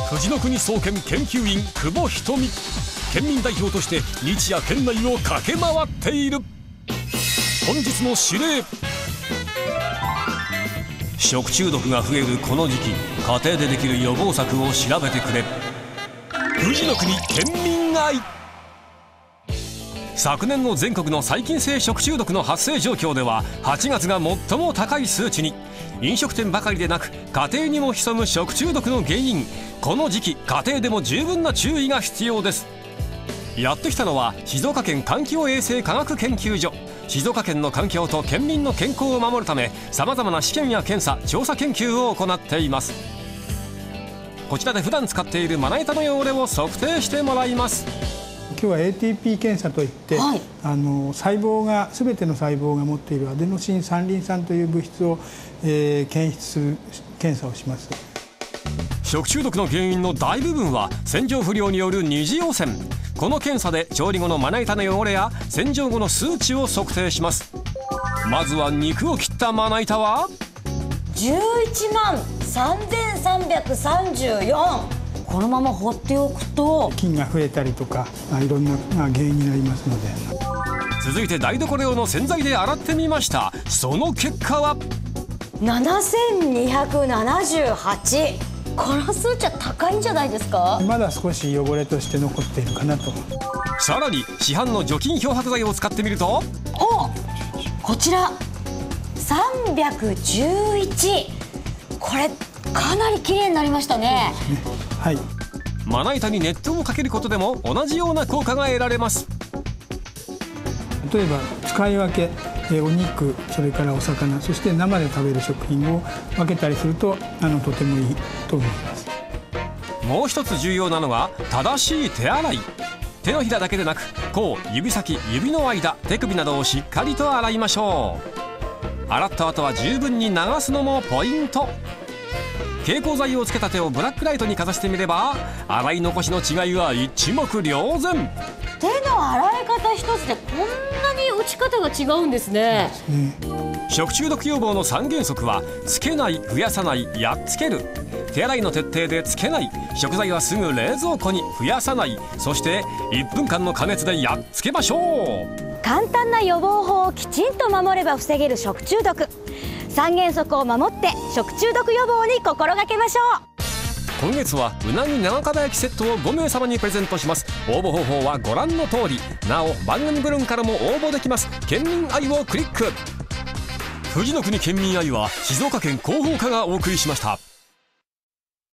藤の国総研研究員久保ひとみ、県民代表として日夜県内を駆け回っている。本日の指令。食中毒が増えるこの時期、家庭でできる予防策を調べてくれ。藤の国県民愛。昨年の全国の細菌性食中毒の発生状況では8月が最も高い数値に。飲食店ばかりでなく家庭にも潜む食中毒の原因、この時期家庭でも十分な注意が必要です。やってきたのは静岡県環境衛生科学研究所。静岡県の環境と県民の健康を守るため、さまざまな試験や検査、調査研究を行っています。こちらで普段使っているまな板の汚れを測定してもらいます。 今日は ATP 検査といって、はい、細胞が全ての細胞が持っているアデノシン三リン酸という物質を、検出する検査をします。 食中毒の原因の大部分は洗浄不良による二次汚染。この検査で調理後のまな板の汚れや洗浄後の数値を測定します。まずは肉を切ったまな板は 11万3334。このまま放っておくと菌が増えたりとかいろんな原因になりますので。 続いて台所用の洗剤で洗ってみました。その結果は 7278。この数値は高いんじゃないですか。 まだ少し汚れとして残っているかなと。 さらに市販の除菌漂白剤を使ってみると、 こちら311。これかなり綺麗になりましたね。 はい。 まな板に熱湯をかけることでも同じような効果が得られます。 例えば使い分け、お肉、それからお魚、そして生で食べる食品を分けたりするととてもいいと思います。 もう一つ重要なのが正しい手洗い。手のひらだけでなく甲、指先、指の間、手首などをしっかりと洗いましょう。洗った後は十分に流すのもポイント。蛍光剤をつけた手をブラックライトにかざしてみれば洗い残しの違いは一目瞭然。 手の洗い方一つでこんなに打ち方が違うんですね。 食中毒予防の3原則はつけない、増やさない、やっつける。手洗いの徹底でつけない、食材はすぐ冷蔵庫に、増やさない、そして1分間の加熱でやっつけましょう。 簡単な予防法をきちんと守れば防げる食中毒。3原則を守って食中毒予防に心がけましょう。 今月はうなぎ生かば焼きセットを5名様にプレゼントします。応募方法はご覧の通り。なお番組ブログからも応募できます。県民愛をクリック。藤の国県民愛は静岡県広報課がお送りしました。